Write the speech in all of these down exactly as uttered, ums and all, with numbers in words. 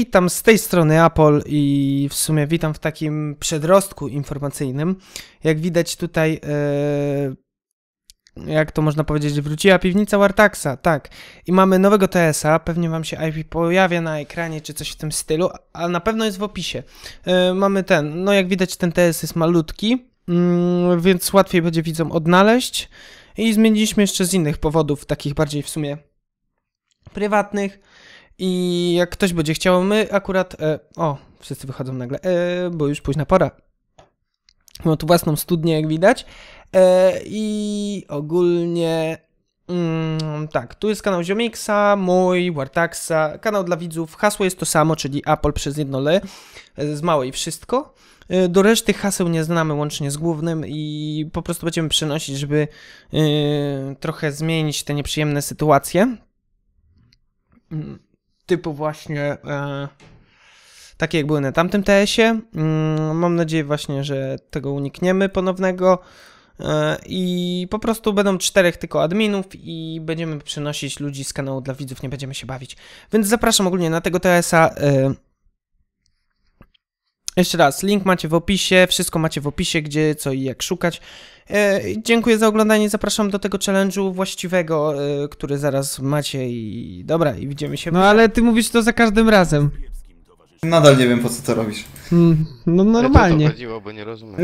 witam z tej strony Apol i w sumie witam w takim przedrostku informacyjnym. Jak widać tutaj, e, jak to można powiedzieć, wróciła piwnica Wartaxa, tak. I mamy nowego T S a, pewnie wam się I P pojawia na ekranie czy coś w tym stylu, a na pewno jest w opisie. E, mamy ten, no jak widać ten T S jest malutki, mm, więc łatwiej będzie widzom odnaleźć. I zmieniliśmy jeszcze z innych powodów, takich bardziej w sumie prywatnych. I jak ktoś będzie chciał, my akurat... E, o, wszyscy wychodzą nagle, e, bo już późna pora. Mam tu własną studnię, jak widać. E, I ogólnie... Mm, tak, tu jest kanał Ziomixa, mój, Wartaxa, kanał dla widzów. Hasło jest to samo, czyli Apol przez jedno L, z małej wszystko. E, do reszty haseł nie znamy łącznie z głównym i po prostu będziemy przenosić, żeby e, trochę zmienić te nieprzyjemne sytuacje. Typu właśnie e, takie jak były na tamtym T S ie. Mm, mam nadzieję właśnie, że tego unikniemy ponownego e, i po prostu będą czterech tylko adminów i będziemy przenosić ludzi z kanału dla widzów, nie będziemy się bawić. Więc zapraszam ogólnie na tego T S a. E, jeszcze raz, link macie w opisie, wszystko macie w opisie, gdzie, co i jak szukać. E, dziękuję za oglądanie, zapraszam do tego challenge'u właściwego, e, który zaraz macie i dobra, i widzimy się. No ale ty mówisz to za każdym razem. Nadal nie wiem, po co to robisz. Mm, no normalnie. Ja to chodziło, bo nie rozumiem.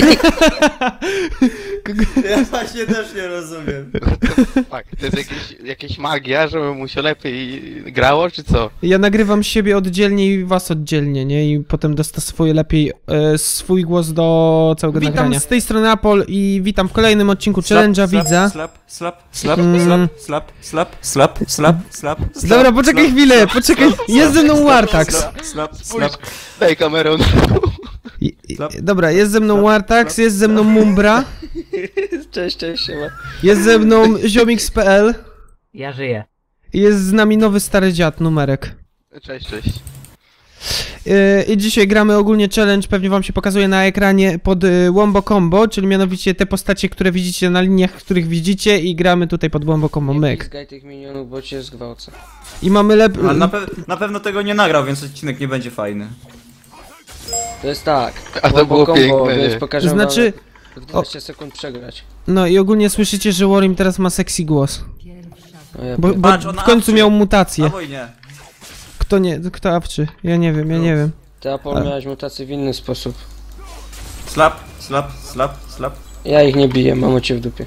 Ja właśnie też nie rozumiem. Tak, to jest jakieś, jakieś magia, żeby mu się lepiej grało, czy co? Ja nagrywam siebie oddzielnie i was oddzielnie, nie? I potem dostosowuję lepiej e, swój głos do całego witam nagrania. Witam z tej strony Apol i witam w kolejnym odcinku challenge'a widza. Slap, slap, slap, slap, slap, slap, slap, slap, slap. Dobra, poczekaj chwilę, poczekaj, jest ze mną Wartax. Slap, slap. Daj kamerę. I, i, dobra, jest ze mną Wartax, jest ze mną Mumbra. Cześć, cześć, siema. Jest ze mną Ziomix kropka p l. Ja żyję. I jest z nami nowy stary dziad, numerek. Cześć, cześć. Yy, I dzisiaj gramy ogólnie challenge, pewnie wam się pokazuje na ekranie pod y, Wombo Combo, czyli mianowicie te postacie, które widzicie na liniach, których widzicie i gramy tutaj pod Wombo Combo, myk. Nie tych minionów, bo cię zgwałcę. I mamy lep... Ale na, pe na pewno tego nie nagrał, więc odcinek nie będzie fajny. To jest tak. A to Wombo było combo, piękne, więc nie? pokażę Znaczy... wam w dwadzieścia sekund przegrać. No i ogólnie słyszycie, że Warim teraz ma sexy głos. No ja Bo, bo Patrz, on w końcu awczy. miał mutację. Albo i nie. Kto nie, kto awczy? Ja nie wiem, ja nie wiem. Ty, Apol, miałeś mutację w inny sposób. Slap, slap, slap, slap. Ja ich nie biję, mam cię w dupie.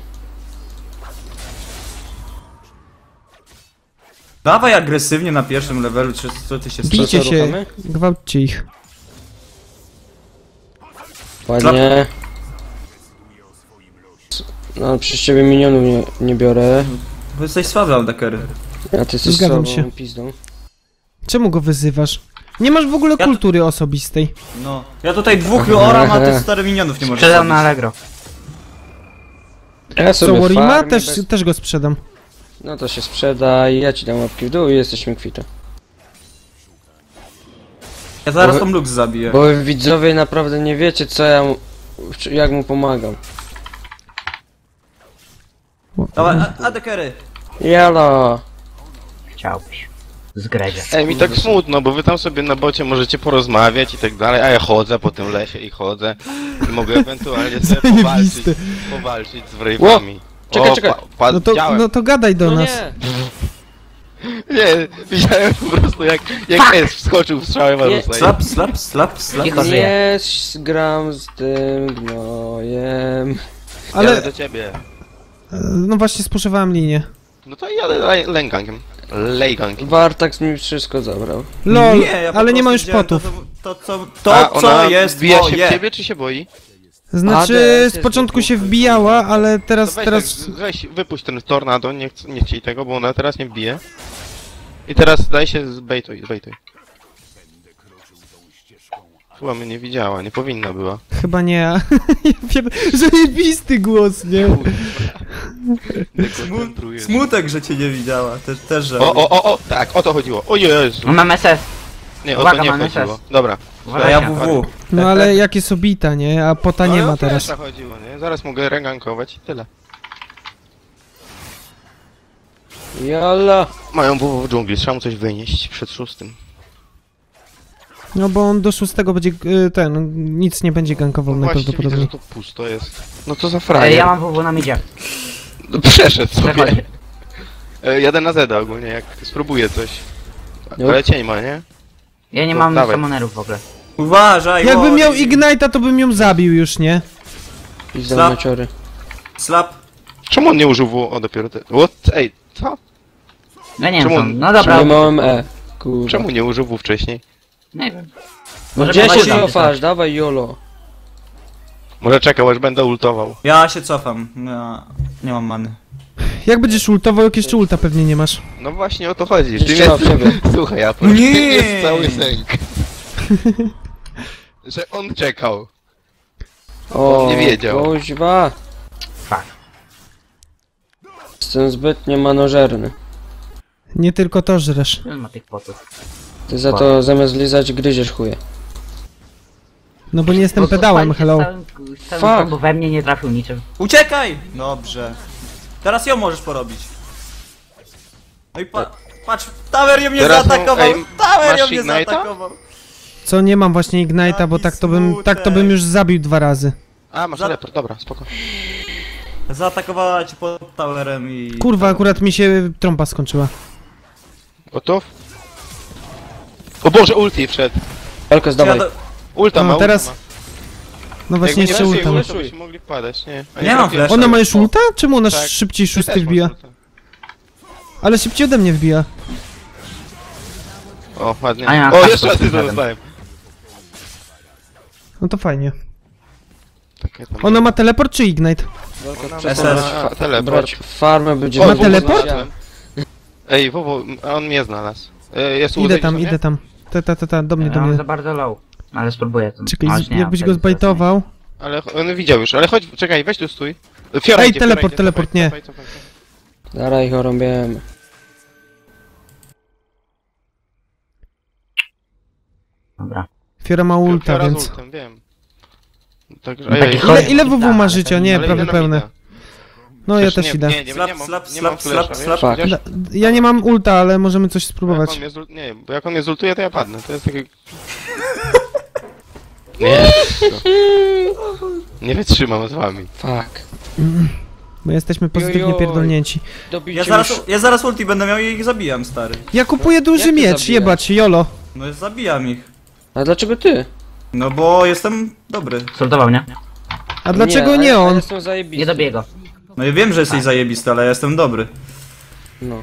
Dawaj agresywnie na pierwszym levelu, czy co ty się stało? Bijcie co, się, ruchamy? gwałćcie ich. Ładnie. No, przez ciebie minionów nie, nie biorę. Bo jesteś słaby, Aldakery. A ty jesteś Zgadzam słabą się. pizdą. Czemu go wyzywasz? Nie masz w ogóle Ja- kultury osobistej. No. Ja tutaj dwóch oram, a ty stary minionów nie możesz Sprzedam na zabić. Allegro. Ja Co, sobie Warima? farmię Też, bez... też go sprzedam. No to się sprzeda i ja ci dam łapki w dół i jesteśmy kwita. Ja zaraz Bo- tą Lux zabiję. Bo wy widzowie naprawdę nie wiecie co ja mu... czy- jak mu pomagam. Dawaj, Aldakery. Jalo! Chciałbyś. Z Gredzia. Ej, mi tak smutno, bo wy tam sobie na bocie możecie porozmawiać i tak dalej, a ja chodzę po tym lesie i chodzę i mogę ewentualnie sobie powalczyć, Zajebiste. powalczyć z wrave'ami. Czekaj, O, czekaj. Pa, pa, No to, widziałem. no to gadaj do No nas. nie! Nie, widziałem po prostu jak, jak S wskoczył w strzałę Warusa. Slap, slap, slap, slap. Cicho żyje. Nie gram z tym gnojem. Ale Ale, do ciebie. no właśnie spuszczowałem linię. No to jadę lej- lęgangiem. Lejgangiem. Wartax mi wszystko zabrał. Lol, ja po ale nie ma prostu już wziąłem potów. To, to, to, to, A to co ona jest wbija się moje. w ciebie, czy się boi? Znaczy, Ades z jest początku wybuch. się wbijała, ale To teraz, weź, teraz... tak, weź wypuść ten tornado, nie, chcę- nie chciej tego, bo ona teraz nie wbije. I teraz daj się zbejtuj, zbejtuj. Chyba mnie nie widziała, nie powinna była. Chyba nie, a... Ja pier- Zajebisty głos, nie? Dekoncentruję. Smutek, że cię nie widziała. Też, też że. O, o, o, o, tak, o to chodziło. O Jezu. Mam S S. Nie, o Uwaga, to nie mam chodziło. S S. Dobra. A ja W W. No ale jak jest obita, nie? A pota nie Ale ma o teraz. Flasha chodziło, nie? Zaraz mogę regankować i tyle. Jala! Mają W W w dżungli, trzeba mu coś wynieść przed szóstym. No bo on do szóstego będzie y, ten, nic nie będzie gankował No właśnie widzę, najprawdopodobniej. że to pusto jest. No to za Ej, frajer. ja mam W W na midzie. No, przeszedł sobie. Przechodź. E, Jadę na Zeda ogólnie, jak spróbuję coś. No. Ale cień ma, nie? Ja nie To mam dawaj. summonerów w ogóle. Uważaj, Jakbym Wori. miał Ignite'a, to bym ją zabił już, nie? I za Slap. meciory. Slap. Czemu on nie użył W? O, dopiero te... What? Ej, co? Ja nie wiem Czemu co. on- No dobra. Nie mam E. Kurwa. Czemu nie użył W wcześniej? Nie wiem. No Może gdzie się prowadzić tam cofasz? coś. Dawaj Jolo. Może czekał, aż będę ultował. Ja się cofam. Ja nie mam many. Jak będziesz ultował, jak jeszcze ulta pewnie nie masz. No właśnie o to chodzi. Jeszcze ma w sobie. Słuchaj, ja Nie. nie jest cały sęk. Że on czekał. O, nie wiedział. Kuźwa. Fuck. Jestem zbytnio manożerny. Nie tylko to żresz. Ile ma tych potów? Ty za to zamiast lizać gryziesz chuje. No bo nie jestem Bo to pedałem, spaliście hello. z całym- z całym Fuck. combo we mnie nie trafił niczym. Uciekaj! Dobrze. Teraz ją możesz porobić. No i pa patrz, Tamer mnie Teraz mu- zaatakował! ej, Tamer masz mnie Ignite'a? zaatakował! Co, nie mam właśnie Ignite'a, bo Jaki tak to bym, tak to smutek. bym już zabił dwa razy. A, masz Za- teleport, dobra, spoko. Zaatakowała cię pod towerem i... Kurwa, akurat mi się trąba skończyła. Gotów? O Boże, ulti wszedł. Walkę Ja zdawaj. do... Ulta No, ma, teraz- ulta No ma. właśnie Jakby jeszcze nie ulta trafił, ma. to byśmy mogli wpadać, nie? A Nie mam trafiłem. flasha. Ona ma już ulta? Czemu ona Tak. szybciej Ty szósty też masz wbija? ulta. Ale szybciej ode mnie wbija. O, ładnie. A ja O, tak jeszcze raz to ty zjadłem. dostałem. No to fajnie. Takie tam- Ona ma teleport czy Ignite? Ona S S. ma teleport. Brać farmę będzie... Ma O, Wowo teleport? znalazłem. Ej, Wowo, a on mnie znalazł. E, Jest Idę łódź, tam, co nie? idę tam. Ta, ta, ta, ta, do mnie, Ja do mam mnie. za bardzo low. Ale spróbuję to. Czekaj, A, z- już nie jakbyś mam go tego zbajtował. Ale ch- on widział już, ale chodź, czekaj, weź tu stój. Fiora Ej, idzie, teleport, Fiora idzie, teleport, cofaj, nie. cofaj, cofaj, cofaj. Zaraz ich orąbiemy. Dobra. Fiora ma ulta, Fiora z więc... ultem, wiem. Także, No ej, taki ej, Ile, chodzi. ile W W Tak, ma ale życia? ten- Nie, ale prawie idę na pełne. mida. No ja Przecież też nie, idę. Nie, nie, Slap, nie mam, slap, nie mam slap, flasha, slap, wiesz? slap. Widziałeś? Da- Ja nie mam ulta, ale możemy coś Jak spróbować. on mnie zul... Nie, bo jak on mnie zultuje, to ja padnę. To jest takie... Nie, nie wytrzymam z wami. Fuck. Bo jesteśmy pozytywnie Jojoj. pierdolnięci. Dobicie Ja zaraz, ja zaraz ulti będę miał i ich zabijam, stary. Ja kupuję duży Jak ty miecz, zabijasz? jebać, jolo. No zabijam ich. A dlaczego ty? No bo jestem dobry. Soltował mnie? A dlaczego a- nie a on? Jestem zajebisty. Nie dobiję go. No ja wiem, że jesteś zajebisty, ale ja jestem dobry. No.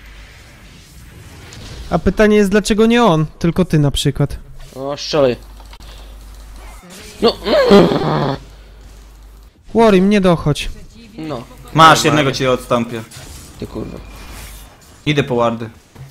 A pytanie jest, dlaczego nie on? Tylko ty na przykład. O, strzelaj. No, Worim, nie dochodź. no. Masz, jednego ci odstąpię. Ty kurwa. Idę po wardy.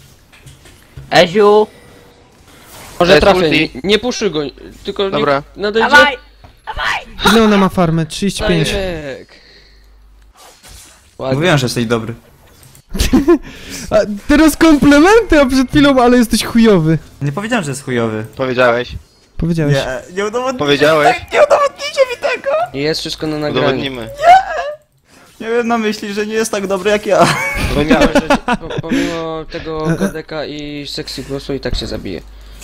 Eziu! Może jest trafię, ulti. nie, nie puszczuj go, tylko Dobra. nie nadejdzie. Dawaj! Ile ona ma farmę? trzydzieści pięć. Dajmek. Ładnie. Mówiłem, że jesteś dobry. A teraz komplementy, a przed chwilą, ale jesteś chujowy. Nie powiedziałem, że jest chujowy. Powiedziałeś. Powiedziałeś. Nie, nie udowodnijcie. Powiedziałeś. Nie udowodnijcie mi tego! Jest wszystko na nagraniu. Udowodnimy. Nie wiem na myśli, że nie jest tak dobry jak ja. Powiedziałeś. Po, pomimo tego godeka i sexy głosu i tak się zabije.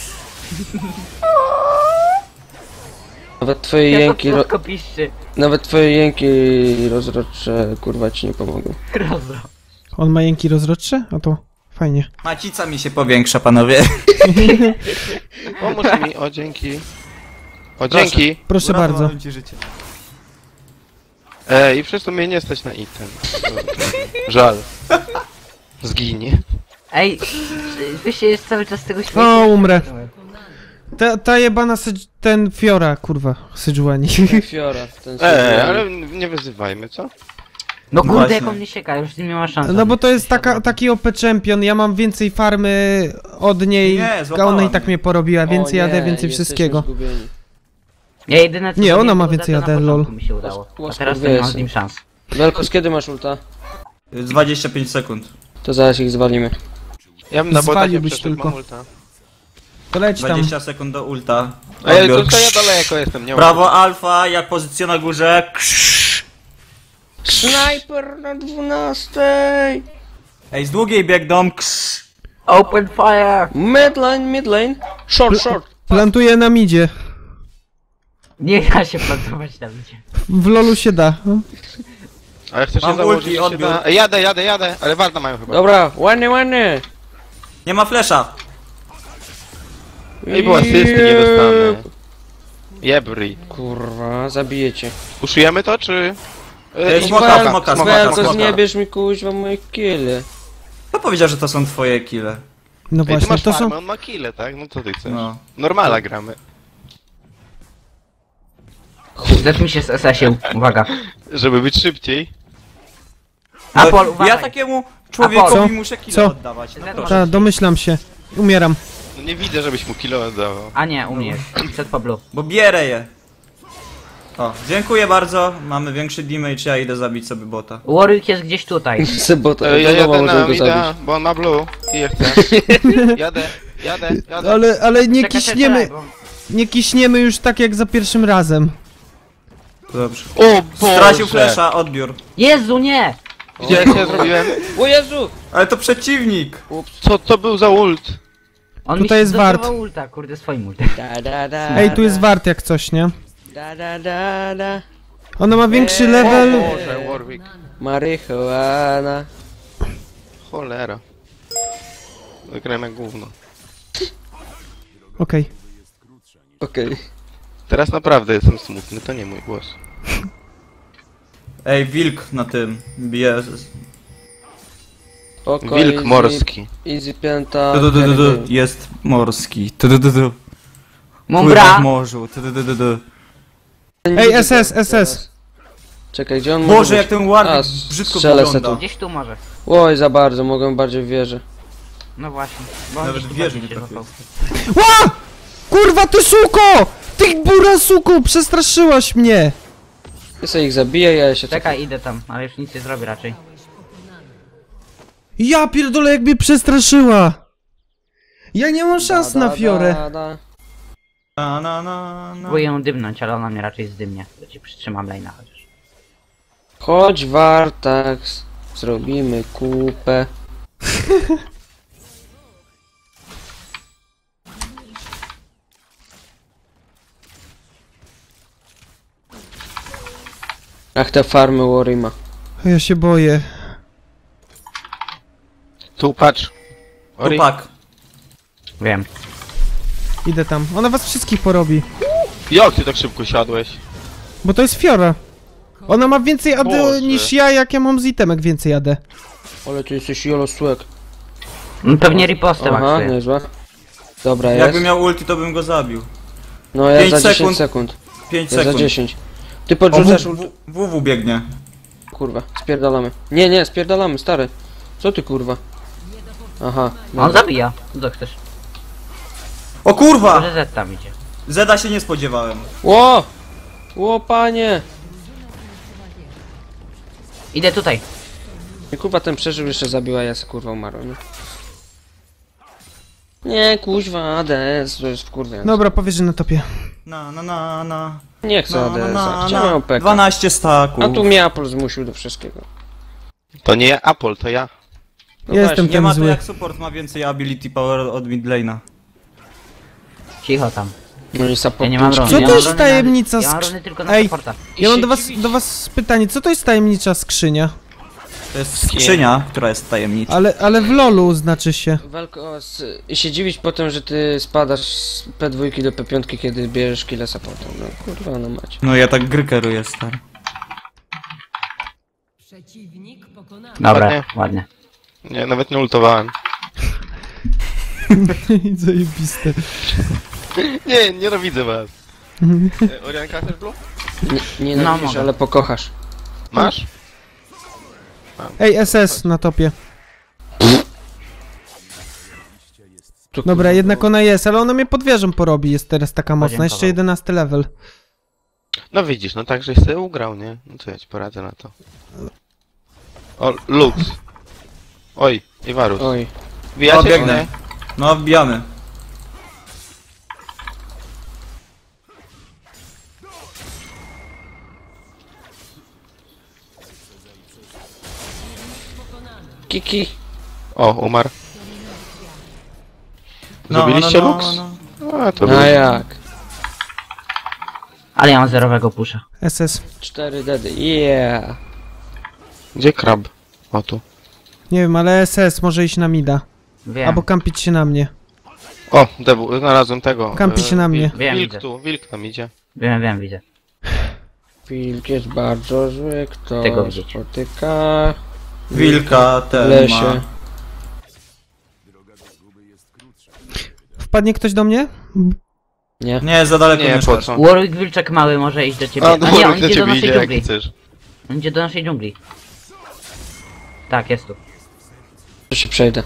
Nawet twoje Ja jęki, to ro, słodko piszczy. nawet twoje jęki rozrodcze kurwa ci nie pomogą. Rozro. On ma jęki rozrodcze? A to fajnie. Macica mi się powiększa, panowie. Pomóż mi, o dzięki. O dzięki. Proszę bardzo. Uratowałem ci życie. Ej, i przez to mnie nie stać na item. Żal. Zginie. Ej, wy się jest cały czas z tego śmiejecie. O, umrę. Ta, ta jebana Sedż... ten Fiora, kurwa, Sejuani. Fiora, ten Ej, sobie- ale nie wyzywajmy, co? No kurde, Właśnie. jak on mnie sieka, już z nim nie ma szans. No bo to jest taka, taki O P champion, ja mam więcej farmy od niej, Nie, a złapała ona i mnie. tak mnie porobiła, O więcej nie, A D, więcej jesteśmy wszystkiego. zgubieni. Ja jedyne co Nie, zrobiłem, ona ma to więcej na A D, lol. początku mi się udało. A Łasko teraz to nie mam z wiesz. nim szans. Wielkos, kiedy masz ulta? dwadzieścia pięć sekund. To zaraz ich zwalimy. Ja bym na botacie Zwaliłbyś przeszedł, tylko. mam ulta. To leć tam. dwadzieścia sekund do ulta. Ej, Odbiór. to, to ja daleko jestem, nie mam. Brawo Alfa, jak pozycja na górze. Krzyż. Sniper na dwunastej! Ej, z długiej biegną. Krzyż. Open fire! Midline, midlane. Short, short. Plantuję na midzie. Nie da się plantować na ludzie. W lolu się da. No. Ale chcesz Mam się założyć, ulti, że się odbiór. da... Ej, jadę, jadę, jadę, ale warta mają chyba. Dobra, ładnie, ładnie. Nie ma flesza. Ej, bo asysty nie dostanę. Jebry. Kurwa, zabijecie. Uszujemy to, czy... Ej, i smoka, smoka, smoka, smoka, smoka, Tylko smoka. nie bierz mi kuźwa moje kile. Kto powiedział, że to są twoje kile? No Ej, ty właśnie, masz to farmę, są... on ma kile, tak? No co ty chcesz? No. Normala gramy. Zet mi się z S A się, uwaga. Żeby być szybciej. Apol, No, uważaj. ja takiemu człowiekowi Co? muszę kile Co? oddawać. No Co? proszę. Ta, domyślam się. Umieram. No nie widzę, żebyś mu kilo oddawał. A nie, u mnie jest. Set po blue. Bo bierę je. O, dziękuję bardzo. Mamy większy damage, ja idę zabić sobie bota. Warwick jest gdzieś tutaj. Sebota, Ej, ja wiadomo, jadę możemy na go mida, zabić. bo on ma blue i ja chcę. Jadę, jadę, jadę. Ale, ale nie Czekaj, kiśniemy, czekaj, bo- nie kiśniemy już tak jak za pierwszym razem. Dobrze. O Boże! Stracił flesza, odbiór. Jezu, nie! Gdzie ja zrobiłem? O Jezu! Ale to przeciwnik! Co to był za ult? On Tutaj mi jest się wart. dodawał ulta, kurde, swoim ultem. Da, da, da, Ej, tu jest da, wart jak coś, nie? Da, da, da, da. Ona ma większy Eee. level. O Boże, Warwick. Marihuana. Cholera. Wygrałem jak gówno. Okej. Okej. Teraz naprawdę jestem smutny, to nie mój głos. Ej, wilk na tym bije. Spoko, Wilk easy, morski. Easy pięta. Du, du, du, du, du. Jest morski. Tu, du, du, du. Pływa w Mumbra! morzu. Tu, du, du, du, du. Ej, S S, S S. Czekaj, gdzie on może Boże, być? jak ten Warwick A, brzydko strzelę se wygląda. tu. Gdzieś tu może. Oj, za bardzo, mogę bardziej w wieży. No właśnie. Bo on Nawet gdzieś tu wieży bardziej nie się trafiłem. złapał. Ła! Kurwa, ty suko! Ty bura suko, przestraszyłaś mnie! Ty sobie ich zabiję, ja się Czekaj, idę tam, ale już nic nie zrobię raczej. Ja pierdolę, jak mnie przestraszyła! Ja nie mam szans na Fiorę. Da, da. Na, na, na, na. Próbuję ją dymnąć, ale ona mnie raczej zdymnie. To ci przytrzymam lane'a chociaż. Chodź Wartax, zrobimy kupę. Ach, te farmy Warima. Ja się boję. Tu patrz. Ori. Tupak. Wiem. Idę tam. Ona was wszystkich porobi. Jak ty tak szybko siadłeś? Bo to jest Fiora. Ona ma więcej A D Boże. niż ja, jak ja mam z itemek więcej A D. Ale ty jesteś jolosłek. No pewnie ripostem Aha, aksuje. niezła. Dobra, jest. Jakbym miał ulti, to bym go zabił. No ja pięć za dziesięć sekund. sekund. pięć Ja za sekund. dziesięć. Ty O, podrzucasz W- ult... W- WW biegnie. Kurwa, spierdalamy. Nie, nie, spierdalamy, stary. Co ty kurwa? Aha. On dobra. zabija. Co chcesz? O kurwa! Może Z tam idzie. Zeda się nie spodziewałem. Ło! Ło, panie! Idę tutaj. I kurwa ten przeżył, jeszcze zabiła, ja se kurwa umarłem. Nie, nie kuźwa, A D S, to jest wkurwiające. Dobra, powiedz, że na topie. Na, na, na, na. Nie chcę Na, A D S, na, na, chciałem na. O P K. dwanaście staków. A tu mnie Apple zmusił do wszystkiego. To nie ja, Apple, to ja. No Ja jestem Nie ten ma to zły. jak support ma więcej ability power od midlane'a. Cicho tam. No i support. Ja nie mam run. Co ja to mam jest runy tajemnica Na, ja mam skrzy- runy tylko na Ej. supporta. Ja mam się do was, dziwić. do was pytanie, co to jest tajemnicza skrzynia? To jest skrzynia, która jest tajemnicza. Ale, ale w lolu znaczy się. Walko z... I się dziwić potem, że ty spadasz z P dwa do P pięć, kiedy bierzesz killa supportem. No kurwa, no macie. No ja tak gry kieruję, stary. Dobra, Ładnie. ładnie. Nie, nawet nie ultowałem. Zajebiste. Nie, nienawidzę was. E, Orianka też blue? Nie, nie No, no, mogę. ale pokochasz. Masz? Ej, S S na topie. Tu, Dobra, kurwa, jednak było. ona jest, ale ona mnie pod wieżą porobi, jest teraz taka mocna, jeszcze Podziękował. jedenasty level. No widzisz, no tak, żeś sobie ugrał, nie? No co ja ci poradzę na to. O, Lux. Oj, Iwarus. Oj. Wbijacie O, biegnę. mnie? No wbijamy. Kiki. O, umarł. No, Zrobiliście no, no, Lux? no. A, to No było. jak? Ale ja mam zerowego pusza. S S. Cztery dedy, yeah. Gdzie krab? O tu. Nie wiem, ale S S może iść na mida. Wiem. Albo kampić się na mnie. O, debu, znalazłem tego. Kampi się e, na mnie. Wilk, Wiem, wilk widzę. tu, wilk tam idzie. Wiem, wiem, widzę. Wilk jest bardzo zły, kto Tego widzieć. spotyka Wilka w ten ma. lesie. Wpadnie ktoś do mnie? Nie. Nie, za daleko Nie, po mieszkasz. co? Warwick Wilczek mały może iść do ciebie. A, A, nie, Dworek on do idzie do ciebie naszej idzie, jak dżungli. chcesz. On idzie do naszej dżungli. Tak, jest tu. To się przejdę.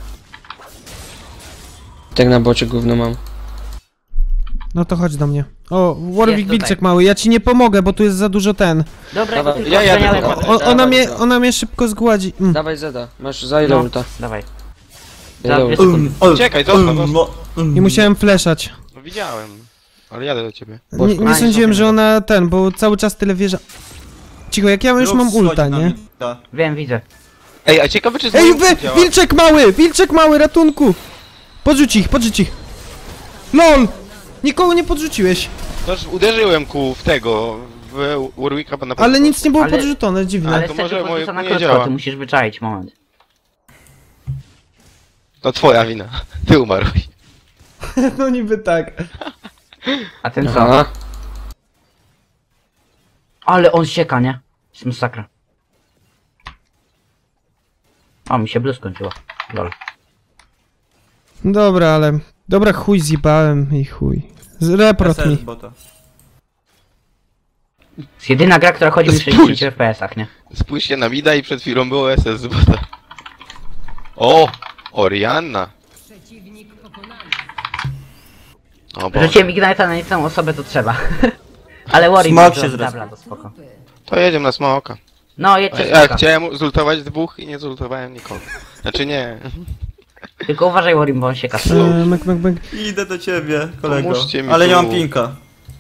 Tak na bocie gówno mam. No to chodź do mnie. O, Warwick Jest tutaj. Wilczek mały, ja ci nie pomogę, bo tu jest za dużo ten. Dobra, Dawaj, to tylko ja jadę wspaniale po- potem. O, ona, Dawaj, mnie, dawaj. ona mnie szybko zgładzi. Mm. Dawaj Zeda, masz za ile No. ulta? Dawaj. Ile Za ulta? dwie sekundy. o, Czekaj, zostaw, um, zostaw. bo- um. I musiałem fleszać. No widziałem. Ale jadę do ciebie. Nie, nie A, sądziłem, nie że ona ten, bo cały czas tyle wieża. Cicho, jak ja już Lux mam ulta, schodzi na nie? mida. Wiem, widzę. Ej, a ciekawe czy Ej, znowu wy, działa? Wilczek mały! Wilczek mały, ratunku! Podrzuć ich, podrzuć ich! LOL! Nikogo nie podrzuciłeś, Toż uderzyłem ku w tego, w Warwicka, bo na ale nic nie było Ale- podrzucone, dziwne. Ale to wtedy może moje podrzuca na nie krótko, działa. ty musisz wyczaić moment. To twoja wina. Ty umarłeś. No niby tak. A ten co? Aha. Ale on sieka, nie? Jest masakra. O, mi się blue skończyło. Lol. Dobra, ale... Dobra, chuj zjebałem i chuj. Z- Report S S mi. bota. Jest jedyna gra, która chodzi mi w Spójrz. sześćdziesięciu F P S-ach, nie? Spójrzcie na mida i przed chwilą było S S z bota. O! Orianna. O Boże. Rzuciłem Ignite'a na niesamą osobę, to trzeba. Ale Warwick Smok ma się Dabla, zrespił. to spoko. To jedziemy na smoka. No, jedźcie Ja smoka. chciałem zultować dwóch i nie zultowałem nikogo. Znaczy nie. Tylko uważaj Warwick, bo on sieka. E, mek, mek, mek. Idę do ciebie, kolego. Pomóżcie mi Ale nie tu. mam pinka.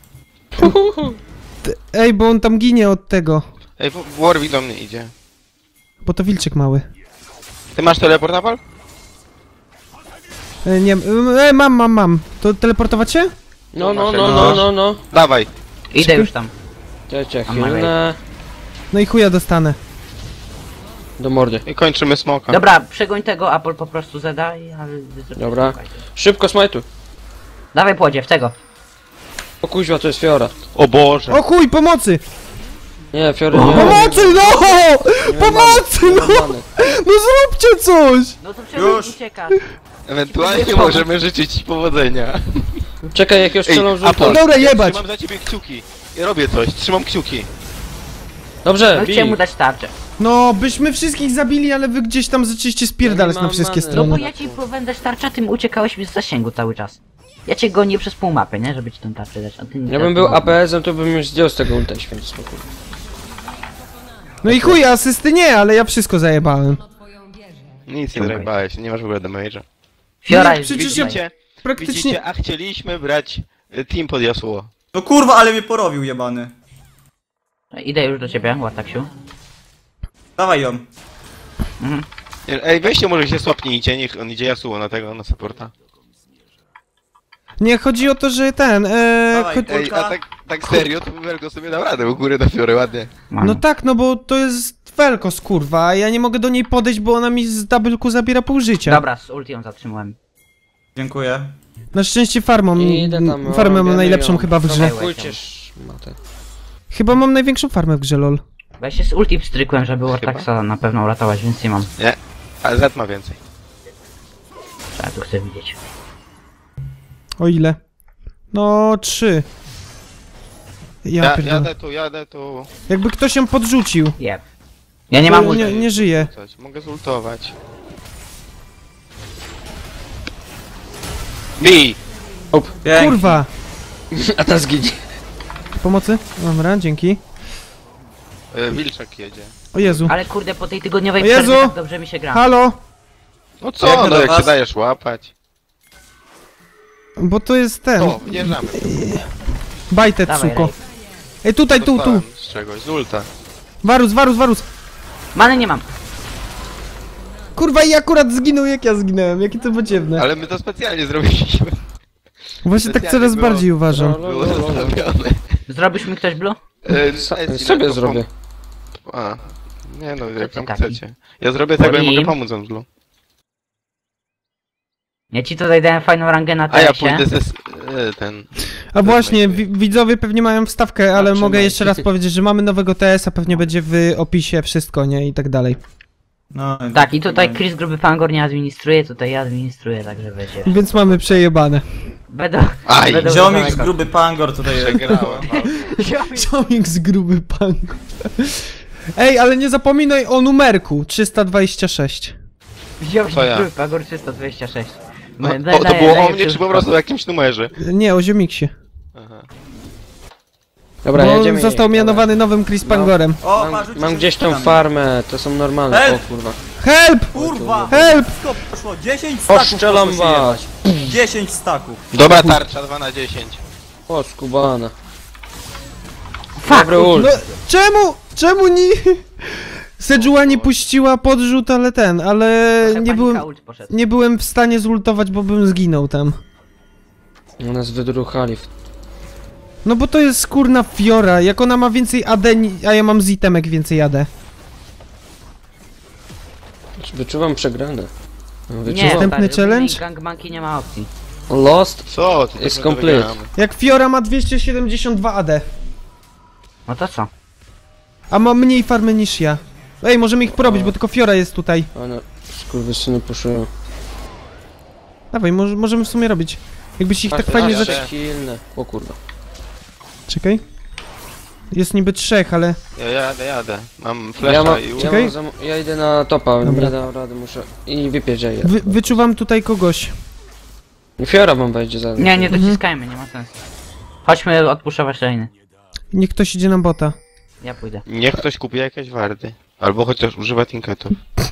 Ej, bo on tam ginie od tego. Ej, w- Warwick do mnie idzie. Bo to Wilczek mały. Ty masz teleport na pal? E, nie, e, mam, mam, mam. To teleportować się? No, no, no, no, no, no. Dawaj. Idę już tam. Ciecia, A ma chwilę. No i chuja dostanę. Do mordy. I kończymy smoka. Dobra, przegoń tego, Apple po prostu zada i... ale- Dobra. Szybko smajtu. Dawaj płodzie, w tego. O kuźwa, to jest Fiora. O Boże. O chuj, pomocy! Nie, Fiory nie. Pomocy, no! Nie mam Pomocy, many, nie no! mam many. No zróbcie coś! No to czemu Już. ucieka? Ewentualnie możemy życzyć ci powodzenia. Czekaj, jak już strzelą Ej, żółtą. Apol, Dobra, ja jebać. Trzymam za ciebie kciuki. Ja robię coś, trzymam kciuki. Dobrze, No bij. chciałem mu dać tarczę. No, byśmy wszystkich zabili, ale wy gdzieś tam zaczęliście spierdalać Ja nie na mam wszystkie many. No bo strony. ja ci będę tarcza, ty uciekałeś mi z zasięgu cały czas. Ja cię gonię przez pół mapy, nie? Żeby ci tą tarczę dać, a ty nie. Ja bym był A P S-em, to bym już zdjął z tego ulta, święty spokój. No i chuj, asysty nie, ale ja wszystko zajebałem. Nic nie Dziękuję. zrębałeś, nie masz w ogóle damage'a. Fiora Nie, jest przecież tutaj. Widzicie? Praktycznie... Widzicie? A chcieliśmy brać y, team pod Yasuo. No kurwa, ale mnie porobił jebany. Idę już do ciebie, Łataksiu. Dawaj ją. Mhm. Ej, weźcie może się swapnijcie, niech on idzie Yasuo na tego, na supporta. Nie, chodzi o to, że ten... E, Dawaj. cho- Ej, a tak, tak serio, to Wergo sobie dał radę u góry na Fiorę, ładnie. no tak, no bo to jest Velkos, kurwa, a ja nie mogę do niej podejść, bo ona mi z double Q zabiera pół życia. Dobra, z ulti ją zatrzymałem. Dziękuję. Na szczęście farmą, Idę tam, farmę mam ogarnię najlepszą ją. chyba w grze. Dawaj. Pójdziesz, matę. Chyba mam największą farmę w grze, lol. Bo ja się z ulti wstrykłem, żeby Wartaxa na pewno uratować, więc nie mam. Nie, a Z ma więcej. Trzeba tu chcę widzieć. O ile? No, trzy. Ja, Ja, pierdolę. jadę tu, jadę tu. Jakby ktoś ją podrzucił. Jeb. Ja nie mam No, ulti. nie, nie żyje. Coś, mogę zultować. Bij! Pięknie. Kurwa! A ta zginie. Pomocy? Dobra, dzięki. Y, Wilczek jedzie. O Jezu. Ale kurde, po tej tygodniowej O Jezu! przerwie tak dobrze mi się gra. Halo? No co, Biegnę no do jak was. się dajesz łapać. Bo to jest ten. O, wjeżdżamy. Bajtet, Dawaj, suko. Rej. Ej, tutaj, tu, tu. Dostałem z czegoś, z ulta. Warus, warus, warus. Many nie mam. Kurwa, i akurat zginął jak ja zginąłem. Jakie to podziewne. Ale my to specjalnie zrobiliśmy. Właśnie tak Specjalnie coraz było- bardziej uważam. Było zostawione. Zrobisz mi ktoś blue? E, Sa Ezi, sobie na- zrobię. A, nie no, jak tam taki? chcecie. Ja zrobię tak, bo ja mogę Moim? pomóc Ądlu. Ja ci tutaj dałem fajną rangę na A ja tesie. pójdę ze... s- e, ten... A właśnie, wi widzowie pewnie mają wstawkę, ale trzymaj. mogę jeszcze raz powiedzieć, że mamy nowego T S a, pewnie będzie w opisie wszystko, nie? I tak dalej. No, Tak, i tutaj Chris Gruby Pangor nie administruje, tutaj ja administruję, także wiecie. Więc mamy przejebane. Będą... Aj, będą Ziomik wiadomo- gruby pangor tutaj jest. Przegrałem. Ziomik z gruby punk. Ej, ale nie zapominaj o numerku trzysta dwadzieścia sześć. Ziomik To ja. Gruby Pangor trzysta dwadzieścia sześć. No, Daj- to, to daj- było daj- o mnie, czy po prostu o jakimś numerze? Nie, o Ziomiksie. Aha. Dobra, Bo jedziemy. został dobra. mianowany nowym Chris Pangorem. O, Mam, parzucie mam się gdzieś tą tam. farmę, to są normalne. Help! O kurwa. Help! Kurwa! Help! Wszystko poszło, dziesięć staków Oszczelam poszło się was! jebać. dziesięć staków. Dobra, tarcza dwa na dziesięć. O, skubana. Fuck! Dobry ult. No, czemu? Czemu nie... Sejuani nie puściła podrzut, ale ten, ale Trochę nie panika, byłem, ult poszedł. nie byłem w stanie zultować, bo bym zginął tam. Nas wydruchali. w- No bo to jest kurna Fiora, jak ona ma więcej A D, ni- a ja mam z itemek więcej A D. Wyczuwam przegrane. Nie, Wyczuwam. Następny tak, challenge? Gang Monkey nie ma opcji. Lost? Co? To Jest tak complete. wygramy. Jak Fiora ma dwieście siedemdziesiąt dwa A D, No to co? a ma mniej farmy niż ja. Ej, możemy ich porobić, bo tylko Fiora jest tutaj. One skurwysyny puszują. Dawaj, może, możemy w sumie robić. Jakbyś ich tak Patrz, fajnie patrz, zac... patrz. Silne. O kurwa. Czekaj. Jest niby trzech, ale... Ja jadę, jadę. Mam Ja, flasha ma, i... ja, Czekaj. mam zam- ja idę na topa, Dobra. nie dam rady, muszę. I wypierdzieję. Wy, wyczuwam tutaj kogoś. Fiora wam wejdzie za Nie, nie dociskajmy, nie ma sensu. Chodźmy odpuszować lane'y. Niech ktoś idzie na bota. Ja pójdę. Niech ktoś kupi jakieś wardy. Albo chociaż używa tinketów.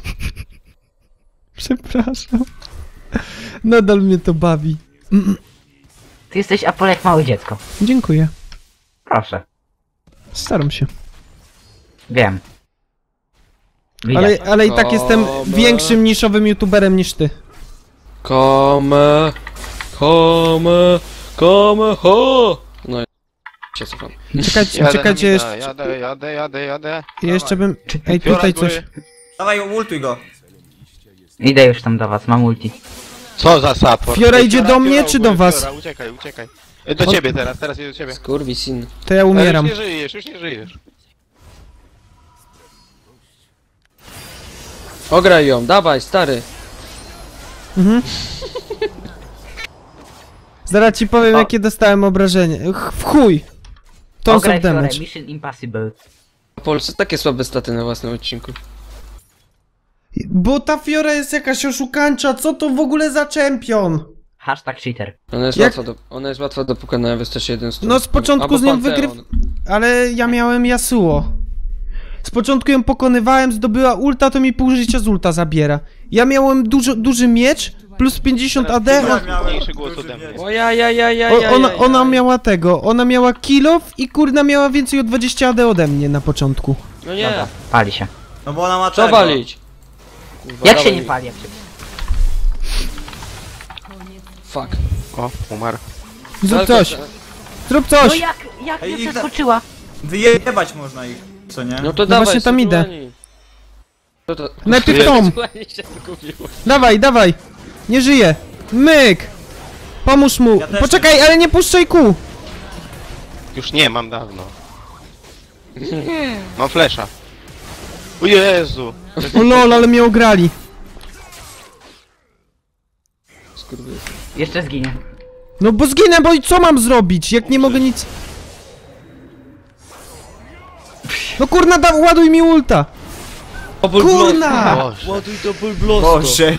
Przepraszam. Nadal mnie to bawi. Mm, Ty jesteś Apollo jak małe dziecko. dziękuję. Proszę. Staram się. Wiem. Widać. Ale, ale i tak jestem Dobra. większym niszowym youtuberem niż ty. Come, come, come, ho! No i się cofam. Czekajcie, Jadę czekajcie na jeszcze. mida, Jadę, jadę, jadę, jadę. Jeszcze bym... Ej, Fiora tutaj z góry. coś... Dawaj, ultuj go. Idę już tam do was, mam ulti. Co za support? Fiora Ej, idzie do mnie, czy u do góry, was? Fiora, uciekaj, uciekaj. E, Do On- ciebie teraz, teraz idę do ciebie. Skurwisin. To ja Ale umieram. już nie żyjesz, już nie żyjesz. Ograj ją, dawaj, stary. Mhm. Zaraz ci powiem, O. jakie dostałem obrażenie. Ch- W chuj! To Ograj są Fiorę, damage. Mission Impossible. W Polsce takie słabe staty na własnym odcinku. Bo ta Fiora jest jakaś oszukańcza, co to w ogóle za czempion? Hashtag cheater. Ona jest, Jak- łatwa, do, ona jest łatwa do pukania, wystarczy jeden stół. No z początku Albo z nią Panteon. wygryw... Ale ja miałem Yasuo. Z początku ją pokonywałem, zdobyła ulta, to mi pół życia z ulta zabiera. Ja miałem dużo, duży miecz, plus pięćdziesiąt A D, Ja a... miałem Mniejszy głos duży ode mnie. miecz. O ja, ja, ja, ja, O, ja, ona, ja, ona ja. miała tego, ona miała kill off i kurna miała więcej o dwadzieścia A D ode mnie na początku. No nie, Dobra, pali się. No bo ona ma co tego. walić? Kurwa, Jak dawaj się nie mi. pali, jak się... Fuck. O, umarł. Zrób Ale coś, to- zrób No coś! jak, jak Ej, mnie ich da- przeskoczyła? Wyjebać można ich, co nie? No to dawaj, właśnie tam idę. Sejuani. To to... Najpierw tą! Sejuani się zgubiło. Dawaj, dawaj! Nie żyje! Myk! Pomóż mu! Ja też Poczekaj, ale nie puszczaj kół! Już nie, mam dawno. Mam flesza. O Jezu! O lol, ale mnie ograli. Skurwy. Jeszcze zginie. No bo zginę, bo i co mam zrobić, jak nie mogę nic... No kurna, da, ładuj mi ulta! Double Kurna! Boże. Ładuj double blast. Boże.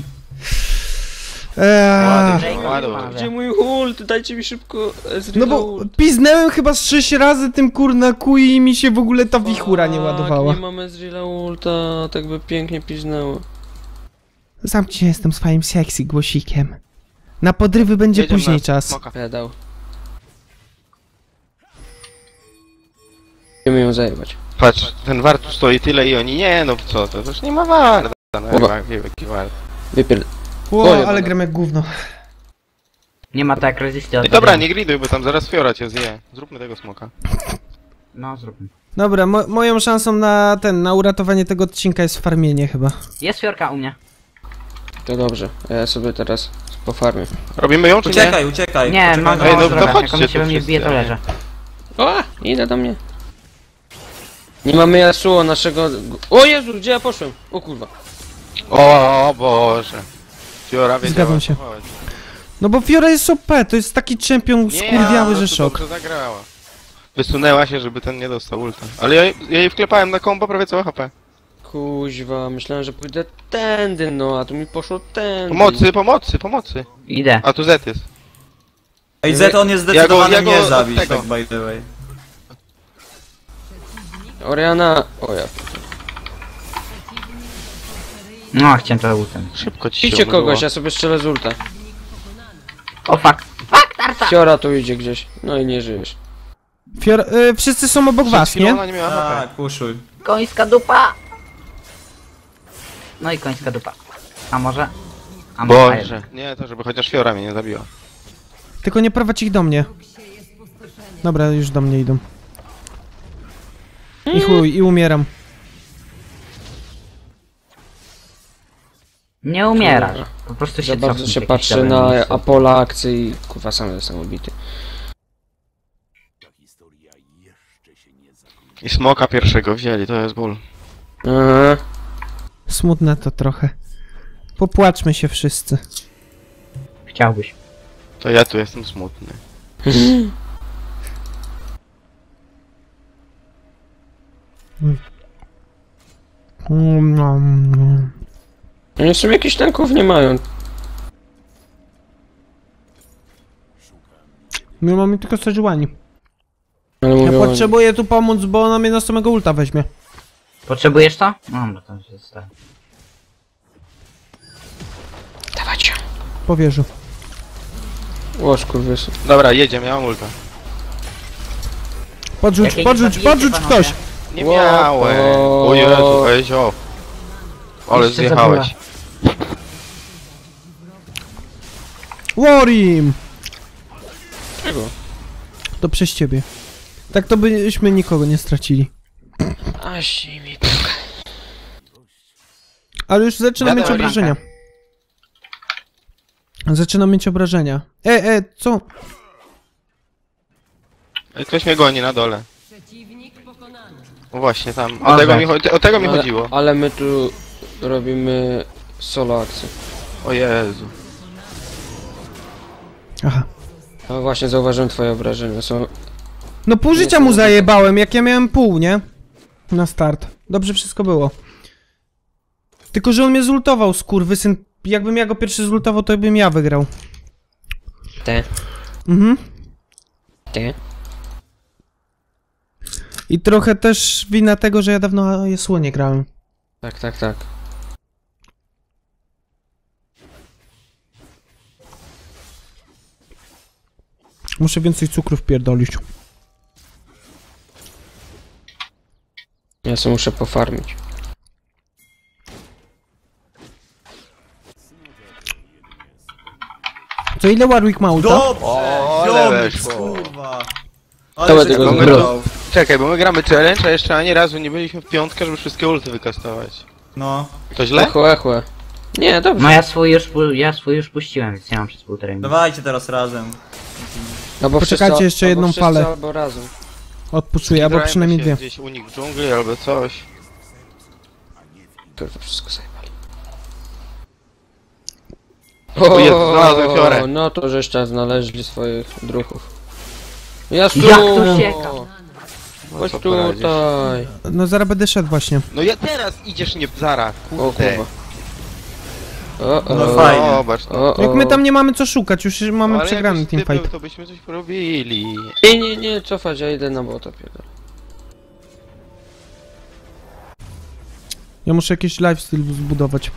Eee, Ładuj, ładuj. Gdzie mój ult? Dajcie mi szybko no bo piznęłem chyba z sześć razy tym kurna kuj i mi się w ogóle ta wichura nie ładowała. Nie mamy Ezreala ulta, tak by pięknie piznęło. Zamknij się, jestem swoim sexy głosikiem. Na podrywy będzie Jedziemy później na czas. smoka. Pedał. Chcemy ją zajebać. Patrz, ten wart tu stoi tyle i oni nie, no co, to już nie ma warta. No, Chyba. jaki- jaki wart. Wypierd... Ło, Oj, ale no. gram jak gówno. Nie ma tak rezysty od I dobra, nie griduj, bo tam zaraz Fiora cię zje. Zróbmy tego smoka. No, zróbmy. Dobra, mo moją szansą na ten, na uratowanie tego odcinka jest farmienie chyba. Jest fiorka u mnie. To dobrze, a ja sobie teraz pofarmię. Robimy ją czy nie? Uciekaj, uciekaj. Nie, Poczekaj mam na- Ej, no mało to zdrowia. chodźcie Jak on się tu we mnie wszyscy, wbije, to a nie. leżę. O, idę do mnie. Nie mamy Yasuo naszego... O Jezu, gdzie ja poszłem? O kurwa. O, o Boże. Fiora wiedziała. Zgadzam się. co chodzi. No bo Fiora jest O P, to jest taki czempion skurwiały, ale że to szok. dobrze zagrała. Wysunęła się, żeby ten nie dostał ulta. Ale ja, ja jej wklepałem na kombo prawie całe H P. Kuźwa, myślałem, że pójdę tędy, no, a tu mi poszło tędy. Pomocy, pomocy, pomocy. Idę. A tu Z jest. Ej, Z on jest zdecydowany Ja go- ja go nie zabić, od tego. tak by the way. Oriana... O ja... No, chciałem to ultem. Szybko ci się Idźcie umyło. kogoś, ja sobie strzelę z ulta. O fuck. Fuck, tarcza! Fiora tu idzie gdzieś. No i nie żyjesz. Fior y, wszyscy są obok Przed was, chwilą nie? ona nie miała H P. Tak, puszuj. Końska dupa! No i końska dupa. A może? A może? Boże. Nie, to żeby chociaż Fiora mnie nie zabiła. Tylko nie prowadź ich do mnie. Dobra, już do mnie idą. I chuj, i umieram. Nie umierasz. Po prostu się Za bardzo cofnij w się jakimś patrzy dobrym na miejscu. Apola akcji i kurwa sam jestem ubity. I smoka pierwszego wzięli, to jest ból. Aha. Smutne to trochę. Popłaczmy się wszyscy. Chciałbyś. To ja tu jestem smutny. Oni w sumie jakichś tanków nie mają. My mamy tylko Sejuani. Ale Ja mówią, potrzebuję tu pomóc, bo ona mnie na samego ulta weźmie. Potrzebujesz to? No, bo to już jest tak. Dawać ją. Powierzył. O skurwysy. Dobra, jedziemy, ja mam ulta. Podrzuć, Jak jej nie podrzuć, zabijecie, podrzuć panowie? ktoś! Nie Ło- miałem. o- O Jezu, weź o. Ale Jeszcze zjechałeś. Warim! Czego? To przez ciebie. Tak to byśmy nikogo nie stracili. A si mi Ale już zaczynam Jadę mieć na obrażenia. Zaczynam mieć obrażenia. E, e, co? Ej, ktoś mnie goni na dole. O właśnie, tam. O O, tego tak. mi, cho- o tego mi ale, chodziło. ale my tu robimy solo akcję. O Jezu. Aha. No właśnie, zauważyłem twoje obrażenia. Są... No pół życia mu zajebałem, jak ja miałem pół, nie? Na start. Dobrze wszystko było. Tylko, że on mnie zultował, skurwysyn. Jakbym ja go pierwszy zultował, to bym ja wygrał. Te, Mhm. te. I trochę też wina tego, że ja dawno Yasuo nie grałem. Tak, tak, tak. Muszę więcej cukru wpierdolić. Ja sobie muszę pofarmić. Co, ile Warwick ma ulta? Dobrze! O, ale Ziomek, weszło. kurwa! Dobra, Ale tego tego zbro- Czekaj, bo my gramy challenge, a jeszcze ani razu nie byliśmy w piątkę, żeby wszystkie ulty wykastować. No. To źle? Echo, echo. Nie, dobrze. No ja swój już, pu- ja swój już puściłem, więc nie mam przez półtorej minuty. Dawajcie teraz razem. Albo Poczekajcie wszyscy- jeszcze albo jedną wszyscy, falę. Albo razem. Odpuszczuję, albo Zgrajmy przynajmniej się dwie. Gdzieś unik w dżungli albo coś. Kurwa, wszystko zajebali. O Jezu, znalazłem Fiorę. No to żeście znaleźli swoich druchów. Jasu! Jak to sieka? No, Chodź co poradzisz? tutaj. No zaraz będę szedł właśnie. No ja teraz idziesz nie zara, O kurde. kurwa. O, o, No o, fajnie. Zobacz no. o, Jak o. my tam nie mamy co szukać, już mamy Ale przegrany jakbyś ty teamfight. był, to byśmy coś porobili. Nie, nie, nie, cofać, ja idę na bota, pierdol. Ja muszę jakiś lifestyle zbudować.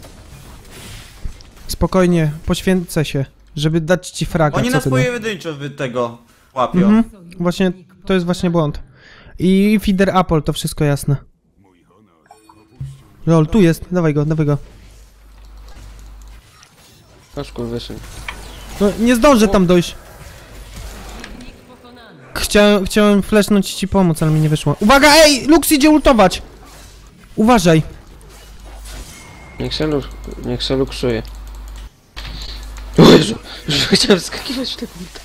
Spokojnie, poświęcę się, żeby dać ci fraga. Oni co nas ty, no? pojedynczo wy tego łapią. Mhm. Właśnie, to jest właśnie błąd. I feeder Apple, to wszystko jasne. Lol, tu jest, dawaj go, dawaj go. No skurwysyn. No, nie zdążę tam dojść. Chciałem, chciałem flashnąć ci pomóc, ale mi nie wyszło. Uwaga, ej! Lux idzie ultować! Uważaj. Niech se, luk, niech se luksuje. O Jezu, już chciałem skakiwać w tego ulta.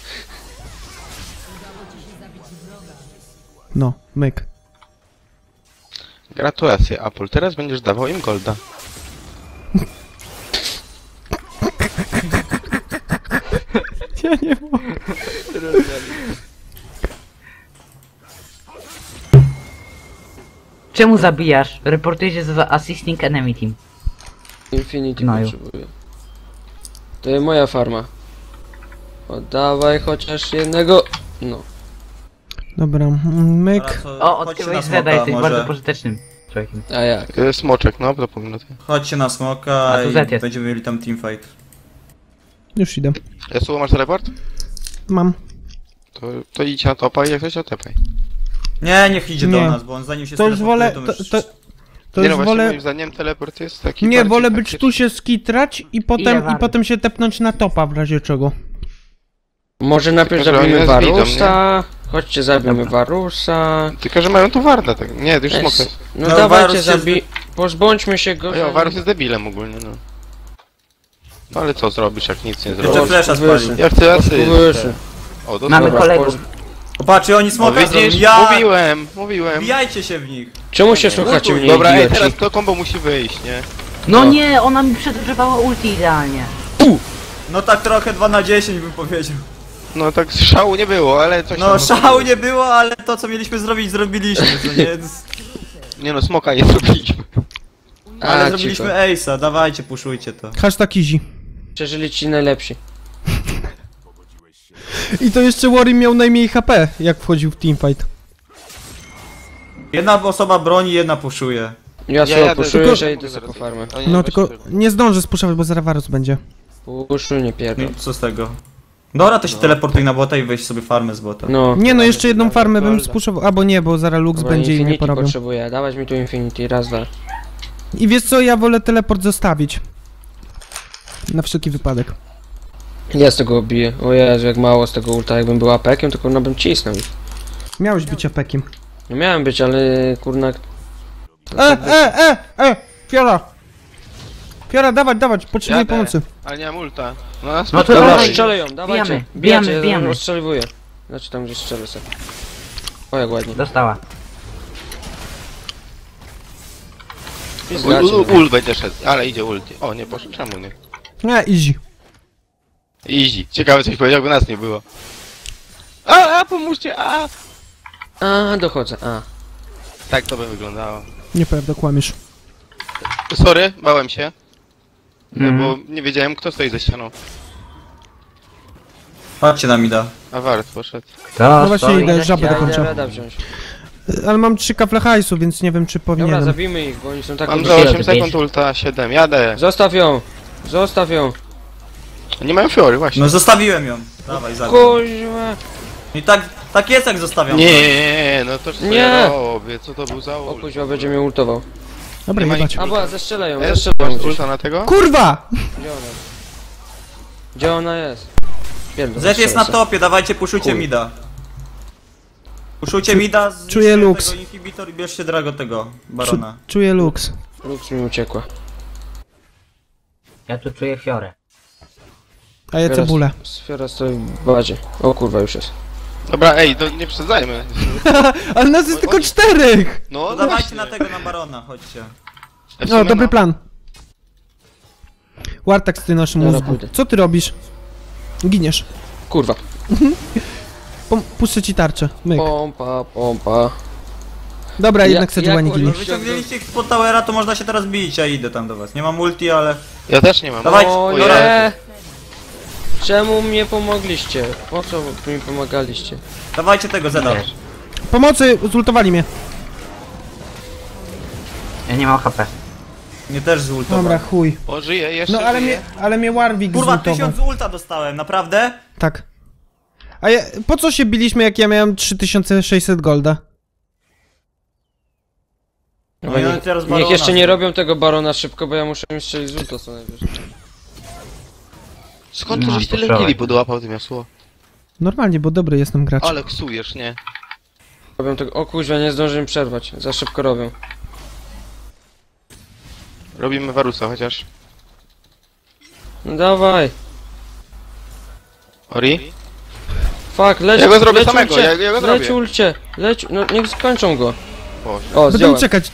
No, myk. Gratulacje, Apple. Teraz będziesz dawał im golda. Ja nie mogę. Czemu zabijasz? Reportujcie za assisting enemy team. Infinity Gnoju. potrzebuję. To jest moja farma. Oddawaj chociaż jednego. No. Dobra, myk. Dobra, to O, chodźcie odkryłeś na Zeda, smoka, jesteś może. bardzo pożytecznym człowiekiem. A jak? E, Smoczek, no, zapomnę. Chodźcie na smoka A tu i Zed jest. będziemy mieli tam teamfight. Już idę. Jasuo, masz teleport? Mam. To, to idź na topa i jak coś otepaj. Nie, niech idzie Nie. do nas, bo on zanim się To już wolę... steleportuje, To, już- to, to nie już no, właśnie wolę... moim zdaniem teleport jest taki Nie, bardziej wolę być taktyczny. tu się skitrać i potem, i warto. potem się tepnąć na topa w razie czego. Może najpierw Tylko, że oni zabijmy nas widzą, Warusa. Chodźcie, zabijmy Warusa. Tylko, że mają tu wardę, tak. Nie, to już smok Es- jest. No, No, dawajcie, Varus się zabij... Pozbądźmy się go. Oj, o, Varus jest debilem ogólnie, no. No ale co zrobisz, jak nic nie Jeszcze zrobisz? flesza Wyszły. spalił. Ja chcę asystę. Wyszły. O, do Mamy dobra. kolegów. Popatrzcie, oni O, smoka zrobią. widzisz? Ja! Mówiłem, mówiłem. Wbijajcie się w nich. Czemu się słuchacie mnie, Dobra, ej, idioci? teraz to combo musi wyjść, nie? No No. nie, ona mi przedłużywała ulti idealnie. No tak trochę dwa na dziesięć bym powiedział. No tak szału nie było, ale coś No tam- szału nie było, ale to co mieliśmy zrobić, zrobiliśmy, co nie? Nie no, smoka nie zrobiliśmy. Ale A, zrobiliśmy cicho. Ace'a, dawajcie, puszujcie to. Hashtag easy. Przeżyli ci najlepsi. I to jeszcze Warren miał najmniej H P, jak wchodził w teamfight. Jedna osoba broni, jedna puszuje. Ja Ja sobie jadę, opuszuję, tylko- że idę sobie po farmę. A nie, No właśnie tylko tylko. nie zdążę spuszować, bo zaraz Varus będzie. Puszuj, nie No pierdol. i co z tego? Dobra, to się teleportuj na bota i weź sobie farmę z bota. No. Nie no, jeszcze jedną farmę bym Golda. spuszował, albo nie, bo zaraz Lux Dobra, będzie i mnie Infinity porobią. potrzebuję, dawać mi tu Infinity, raz, dwa. I wiesz co, ja wolę teleport zostawić. Na wszelki wypadek. Ja z tego obiję. O Jezu, jak mało z tego ulta, jakbym był apekiem, to kurna bym cisnął. Miałeś być apekiem. No miałem być, ale kurna... E, e, e, e! Fiora! Fiora, dawać, dawać, potrzebuję Jadę. pomocy. Ale nie mam ulta. No, na No to Dobra, dawaj. strzelę ją, dawajcie. Bijamy, Bijamy, bijamy, bijamy. bijamy. Rozstrzeliwuję. Znaczy tam gdzieś strzelę sobie. O jak ładnie. Dostała. ul, ul, ul będzie szedł, ale idzie ulti. O, nie poszedł, czemu nie? E, easy. Easy. Ciekawe coś powiedział, jakby nas nie było. A, a, pomóżcie, a! A, dochodzę, a. Tak to by wyglądało. Nieprawda, kłamiesz. Sorry, bałem się. Mhm. Bo nie wiedziałem, kto stoi za ścianą. Chodźcie na mida. A Wart poszedł. To No właśnie stoi idę, za żabę ścianą. Ja idę dokończę. rada wziąć. Ale mam trzy kafle hajsu, więc nie wiem czy Dobra, powinienem. zabijmy ich, bo oni są tak Mam za Siedem, osiem sekund pięć. ulta, siedem, jadę. Zostaw ją! Zostaw ją! Nie mają fiory, właśnie. No zostawiłem ją. Dawaj, zabij. Kuźwa! I tak, tak jest jak zostawiam. Nie, no to co Nie. ja robię, co to był za O ult? kuźwa, będzie mnie ultował. Dobra, nie ma jebać. nic. A bo zestrzelę ją, Jest zestrzelę ją gdzieś. ulta na tego? Kurwa! Gdzie ona jest? Gdzie ona jest? Pierdol, Z jest na zestrzelę se. topie, dawajcie, puszujcie Chuj. mida. Puszujcie mida, zniszczcie czuję luks. tego inhibitor i bierzcie drago tego, barona. Czuję Lux. Lux mi uciekła. Ja tu czuję fiorę. A ja cebulę. Sfera stoi w bazie. O kurwa, już jest. Dobra, ej, to nie przesadzajmy. Ale nas jest tylko czterech! No, No no dawajcie właśnie. na tego, na barona, chodźcie. Ja w No, sumie dobry no. plan. Wartak z ty naszym Dobra, mózgu. pójdę. Co ty robisz? Giniesz. Kurwa. Pom puszczę ci tarczę. Myk. Pompa, pompa. Dobra, Ja- jednak Sejuani jak- gini. No wyciągnęliście ich spod towera, to można się teraz bić, ja idę tam do was. Nie mam multi, ale... Ja też nie mam. Dawajcie, O Ojej. nie! Czemu mnie pomogliście? Po co mi pomagaliście? Dawajcie tego Zeda. Wiesz, Pomocy, zultowali mnie. ja nie mam H P. Mnie też zultował. Dobra, chuj. O, żyje, jeszcze No ale żyje. mnie, ale mnie Warwick Kurwa, zultował. tysiąc ulta dostałem, naprawdę? Tak. A ja, po co się biliśmy, jak ja miałem trzy tysiące sześćset golda? No Dobra, ja niech, teraz niech barona jeszcze nie zrobię. robią tego barona szybko, bo ja muszę im strzelić z ulta co najwyżej. Skąd to No, żeś tyle poszalej. killi podłapał, ty miasło? Normalnie, bo dobry jestem gracz. Ale ksujesz, nie? Robią tego. O kuźwa, nie zdążyłem przerwać. Za szybko robią. Robimy Warusa chociaż. No dawaj. Ori? Fuck, leć. Ja go zrobię leć samego, ulcie, ja- ja go Leć zrobię. ulcie. Leć, no niech skończą go. Boże. O, Będą zdjąłem. czekać.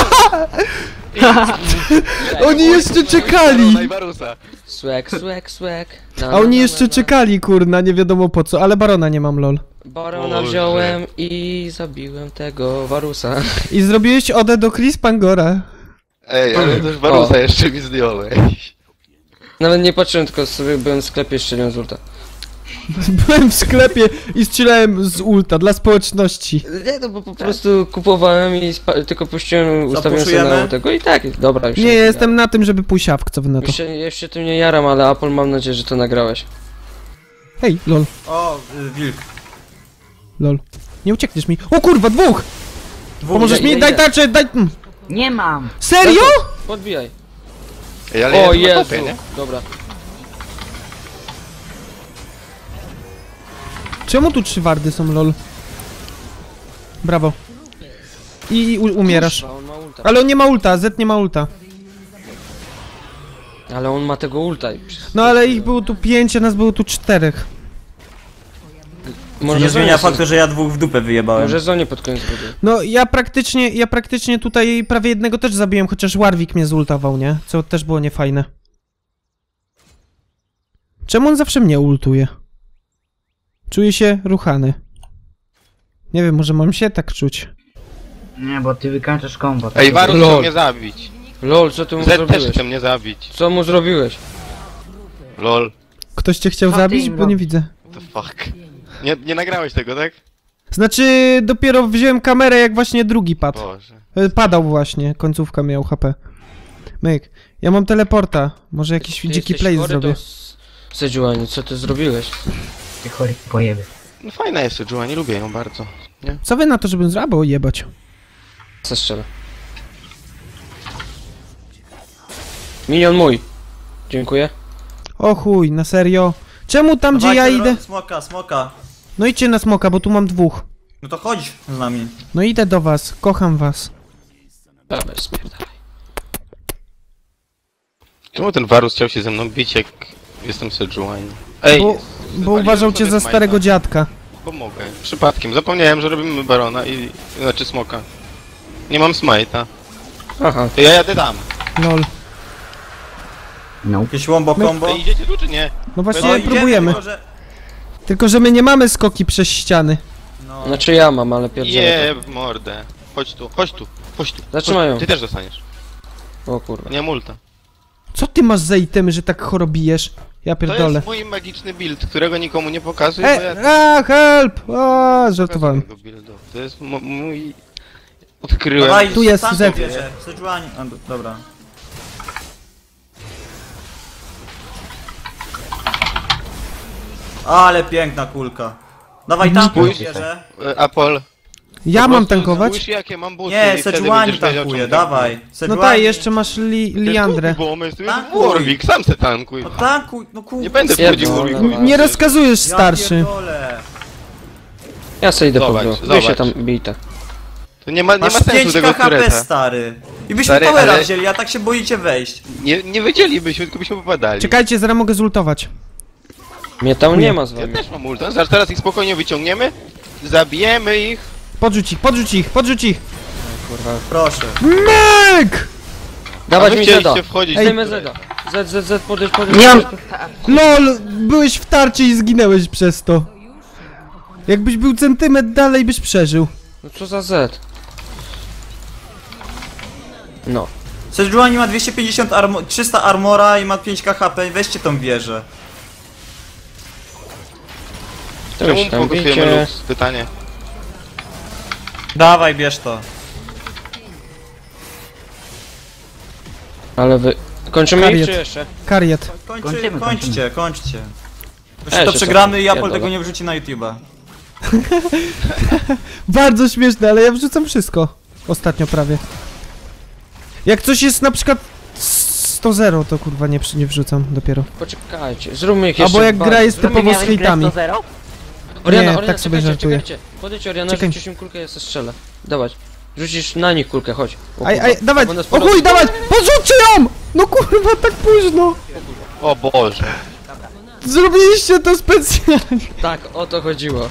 Oni jeszcze czekali! Barona i Warusa. Swag, swag, swag. Na, A na, oni na, jeszcze na, na. czekali, kurna, nie wiadomo po co, ale barona nie mam, lol. Barona Boże. wziąłem i zabiłem tego Warusa. I zrobiłeś odę do Chris Pangora. Ej, ale też Warusa jeszcze mi zdjąłeś. Nawet nie patrzyłem, tylko sobie byłem w sklepie, strzeliłem z ulta. Byłem w sklepie i strzelałem z ulta dla społeczności. Nie, no bo po prostu kupowałem i spa- tylko puściłem, ustawiłem sobie puszujemy? na tego i tak, dobra już. Nie, się ja jestem na tym, żeby pójść awk, co wy na to. Już się, ja się tym nie jaram, ale Apple mam nadzieję, że to nagrałeś. Hej, lol, O, y, wilk. lol. Nie uciekniesz mi. O kurwa, dwóch! Dwóch. Pomożesz idę, mi? idę, Daj idę. tarczę, daj... mm. Nie mam! Serio? Podbijaj. Ej, ale O ja Jezu! Topie, nie? Dobra. Czemu tu trzy wardy są, lol? Brawo. I, i u- umierasz. Kurwa, on ma ulta. Ale on nie ma ulta, Z nie ma ulta. Ale on ma tego ulta. i- No ale ich było tu pięć, a nas było tu czterech. Co nie zmienia faktu, że ja dwóch w dupę wyjebałem. Może zonie pod koniec budy. No ja praktycznie, ja praktycznie tutaj prawie jednego też zabiłem, chociaż Warwick mnie zultował, nie? Co też było niefajne. Czemu on zawsze mnie ultuje? Czuję się ruchany. Nie wiem, może mam się tak czuć. Nie, bo ty wykończysz kombo. Ej, tak? Warus Lol. chce mnie zabić. Lol, co ty mu Z też zrobiłeś? chce mnie zabić. Co mu zrobiłeś? Lol. Ktoś cię chciał Co ty zabić? im Bo nie robisz? widzę. The fuck. Nie, nie nagrałeś tego, tak? Znaczy, dopiero wziąłem kamerę, jak właśnie drugi padł. Boże. E, Padał właśnie, końcówka miał H P. Myk. Ja mam teleporta. Może jakiś Ty dziki jesteś play chory, zrobię. to s- Sejuani, co ty zrobiłeś? Ty chory pojeby. No fajna jest Sejuani, nie lubię ją bardzo. Nie? Co wy na to, żebym zrobił? Jebać. Zestrzelę. Minion mój. Dziękuję. O chuj, na serio. Czemu tam, gdzie ja Dawajcie, idę? ro- Smoka, smoka. No idźcie na smoka, bo tu mam dwóch. No to chodź z nami. No idę do was, kocham was. Dobra, spierdalaj. Czemu ten Warus chciał się ze mną bić, jak jestem Sejuani? Ej, Bo, zwaliłem bo uważał cię sobie za smite'a, starego dziadka. Bo mogę. Przypadkiem. Zapomniałem, że robimy Barona i... Znaczy Smoka. Nie mam smite'a. Aha. To ja jadę tam. Lol. No. Jakieś łombo My- combo. Ej, idziecie tu czy nie? No właśnie No, idziemy, próbujemy. tylko że- Tylko, że my nie mamy skoki przez ściany. No. Znaczy ja mam, ale pierdzielę Nie, w mordę. Chodź tu, chodź tu, chodź tu. Zatrzymają. Chodź tu. Ty też dostaniesz. to. O kurwa. Nie multa. Co ty masz za itemy, że tak chorobijesz? Ja To pierdolę. jest mój magiczny build, którego nikomu nie pokazuję, bo ja... E, a, help! A, żartowałem. Tego buildu. To jest mo- mój... Odkryłem. Dawaj, Tu jest tam Z. bierze. Sejuani. A, do- dobra. Ale piękna kulka. Dawaj tam Spójrz. bierze. E, Apol. Ja po mam prostu tankować? Spójrz jakie mam buty Nie, i wtedy Sejuani będziesz wiedział, tankuje, czemu dawaj. No Sejuani. daj, jeszcze masz li, tankuję. Liandrę. Bo my jesteśmy Tankuj. Warwick, sam se tankuj. No tankuj, no kurwa. Nie będę Ja wchodził w pierdolę. Warwicka. Nie rozkazujesz, Ja starszy. pierdolę. Ja sobie idę po Zobacz, gro. Wy się zobacz. tam bijte. To nie ma, nie ma Masz sensu pięć tego K H P, tureta. stary. I byśmy Stary, towera ale- wzięli, a tak się boicie wejść. Nie, nie wiedzielibyśmy, tylko byśmy popadali. Czekajcie, zaraz mogę zultować. Mnie tam nie ma z Ja wami. też mam ulta. Zaraz teraz ich spokojnie wyciągniemy. Zabijemy ich. Podrzuć ich, podrzuć ich, podrzuć ich! Kurwa. Proszę. Myk! A Dawać wy mi Zeda. chcieliście wchodzić Ej, Dajmy Zeda. Z, Z, Z, podejdź, podejdź. Nie mam... LOL! Byłeś w tarczy i zginęłeś przez to. Jakbyś był centymetr dalej, byś przeżył. No co za Z? No. Sejuani ma dwieście pięćdziesiąt armo trzysta armora i ma pięć K H P, weźcie tą wieżę. To Czemu już tam fokusujemy bijcie. Lux? Pytanie. Dawaj, bierz to. Ale wy... Kończymy ich Kariet. czy jeszcze? Kariet. Kończy, Kończymy, kończcie, kończcie. Już Ja to się przegramy i cofam. Apple tego Pierdolę. nie wrzuci na YouTube'a. Bardzo śmieszne, ale ja wrzucam wszystko. Ostatnio prawie. Jak coś jest na przykład s- sto zero to kurwa nie, przy- nie wrzucam dopiero. Poczekajcie, zróbmy ich jeszcze Albo jak gra bardziej. jest Zróbmy- typowo z Miałeś grę hejtami. sto zero? Oriana, Nie, Oriana, tak sobie czekajcie, żartuję. czekajcie. Podejdź Oriana, Czekaj. rzucisz im kulkę, ja se strzelę. Dawać. Rzucisz na nich kulkę, chodź. O, Aj, kurwa. aj, dawać! Bo nas O porobi. chuj, dawać! Podrzućcie ją! No kurwa, tak późno! O Boże. Zrobiliście to specjalnie! Tak, o to chodziło.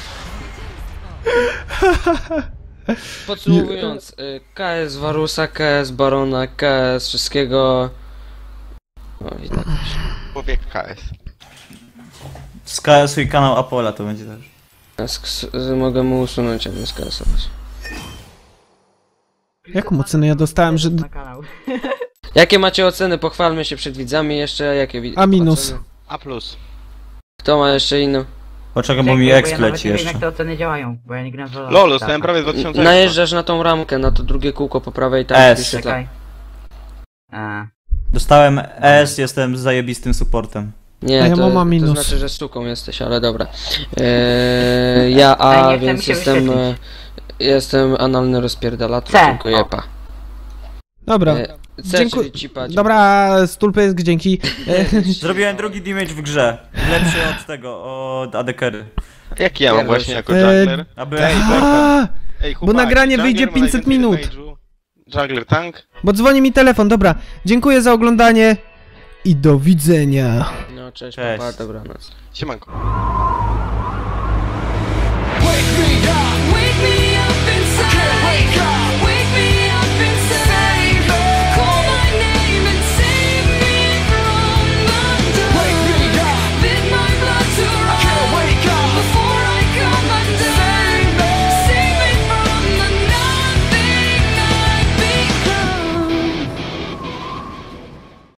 Podsumowując, y, K S Warusa, K S Barona, K S wszystkiego... O, i tak. Człowiek K S. Z swój kanał Apola to będzie też. S- ks- Mogę mu usunąć, jak nie skasować. Jaką ocenę ja dostałem, że... Na kanał. Jakie macie oceny? Pochwalmy się przed widzami jeszcze, jakie wi- A minus. oceny? A plus. Kto ma jeszcze inną? Poczekaj, bo Czekaj, mi bo exp ja nawet leci nie wiem, jeszcze. jak te oceny działają, bo ja nie gram w LoL. Lol, dostałem prawie dwa tysiące. Najeżdżasz na tą ramkę, na to drugie kółko po prawej, tak? S. wyświetla. Czekaj. A, Dostałem S, jestem zajebistym supportem. Nie, A ja to, mam minus. to znaczy, że suką jesteś, ale dobra. Eee, ja Ale A, nie chce mi więc się jestem... wyświetlić. e, Jestem analny rozpierdalacz, C. tylko jepa. Dobra. E, C, Dziękuję. czyli cipa. Dobra, Stulpysk, dzięki. E, Zrobiłem drugi damage w grze. Lepszy od tego, od Adekery. Jaki ja mam Pierdol właśnie się. jako Eee, jungler? A byłem... A, Ej, bo chłopaki, nagranie jungler wyjdzie ma pięćset najwięcej minut. damage'u. Jungler tank? Bo dzwoni mi telefon, dobra. Dziękuję za oglądanie i do widzenia. No cześć, Cześć. papa, dobranoc. Siemanko.